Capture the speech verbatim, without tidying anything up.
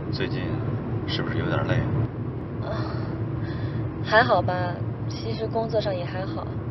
最近是不是有点累？ 啊，还好吧，其实工作上也还好。